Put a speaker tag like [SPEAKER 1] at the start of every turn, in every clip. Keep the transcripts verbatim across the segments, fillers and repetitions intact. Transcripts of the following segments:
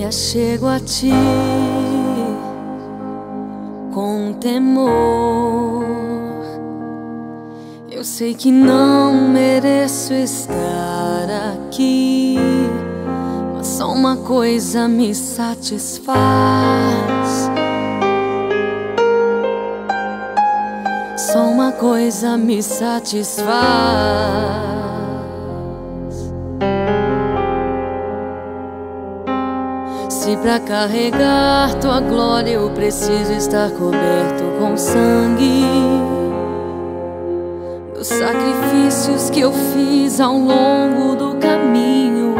[SPEAKER 1] me achego a ti com temor. Eu sei que não mereço estar aqui, mas só uma coisa me satisfaz. Só uma coisa me satisfaz. Se pra carregar tua glória eu preciso estar coberto com sangue dos sacrifícios que eu fiz ao longo do caminho,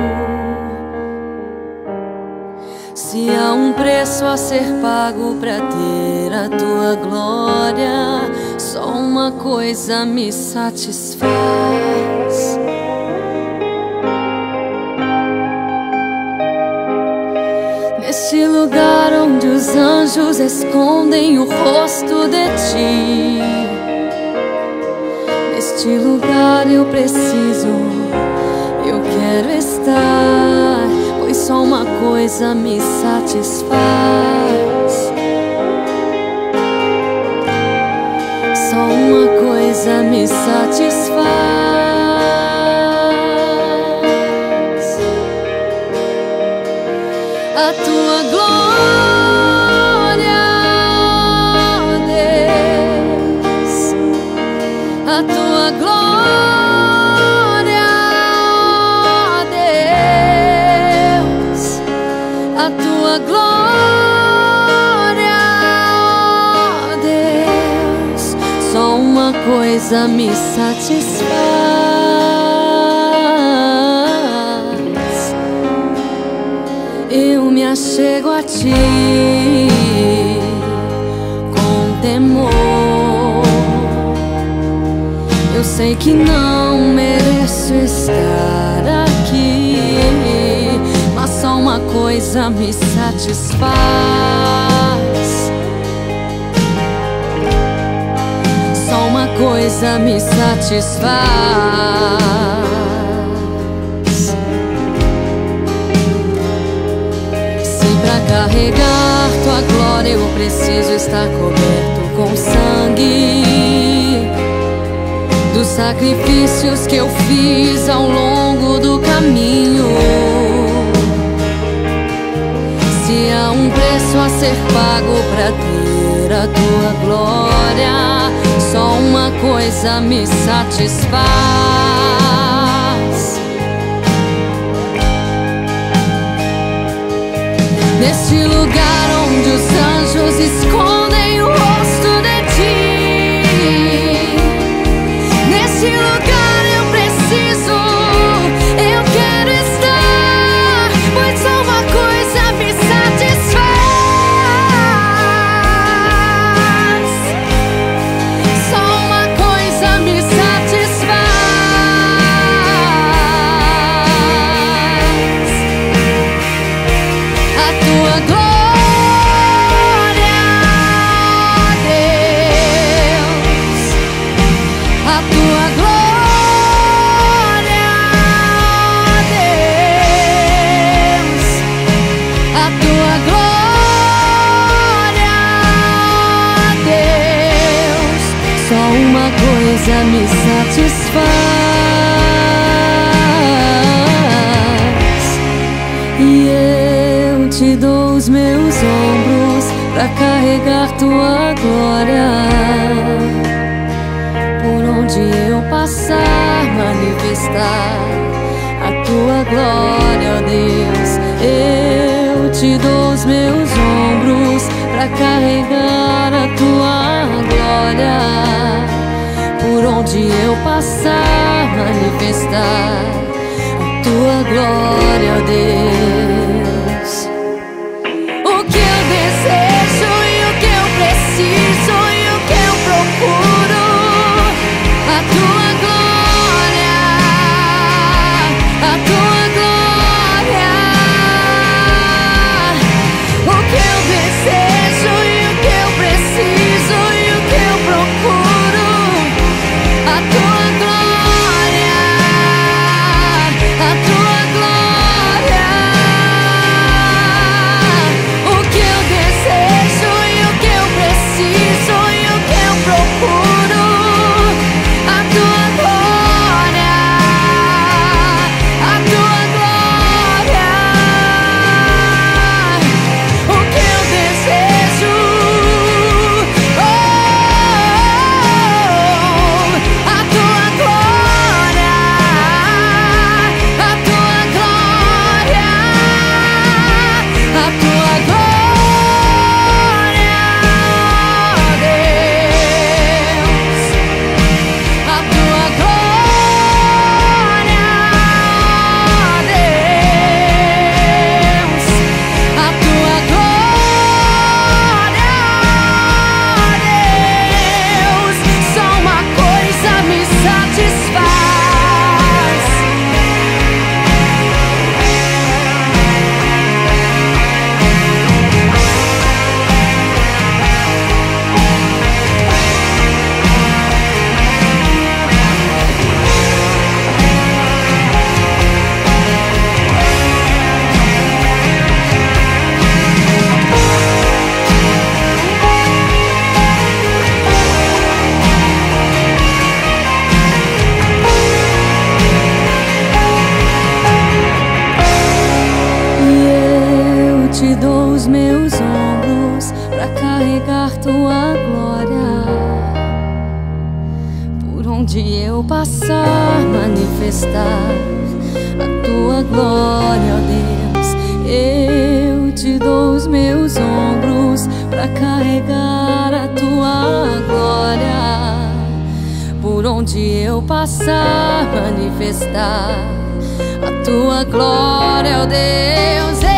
[SPEAKER 1] se há um preço a ser pago pra ter a tua glória, só uma coisa me satisfaz. Neste lugar onde os anjos escondem o rosto de ti, neste lugar eu preciso, eu quero estar, pois só uma coisa me satisfaz. Só uma coisa me satisfaz. A tua glória, ó Deus, a tua glória, ó Deus, a tua glória, ó Deus, só uma coisa me satisfaz. Eu me achego a ti com temor. Eu sei que não mereço estar aqui, mas só uma coisa me satisfaz. Só uma coisa me satisfaz. Carregar tua glória eu preciso estar coberto com sangue dos sacrifícios que eu fiz ao longo do caminho, se há um preço a ser pago pra ter a tua glória, só uma coisa me satisfaz. Neste lugar onde os anjos escondem o rosto de ti, neste lugar eu preciso, eu quero estar, pois só uma coisa me satisfaz. Só uma coisa me satisfaz. A tua glória, Deus, a tua glória, Deus, a tua glória, Deus, só uma coisa me satisfaz. E eu te dou os meus ombros pra carregar tua glória. Por onde eu passar, manifestar a tua glória, ó Deus. Eu te dou os meus ombros pra carregar a tua glória. Por onde eu passar, manifestar a tua glória, ó Deus. O que eu desejo e o que eu preciso e o que eu procuro, a tua glória, a tua glória. O que eu desejo e o que eu preciso e o que eu procuro, a tua glória, a tua glória. dou os meus ombros pra carregar tua glória. Por onde eu passar, manifestar a tua glória, ó Deus. Eu te dou os meus ombros pra carregar a tua glória. Por onde eu passar, manifestar a tua glória, ó Deus.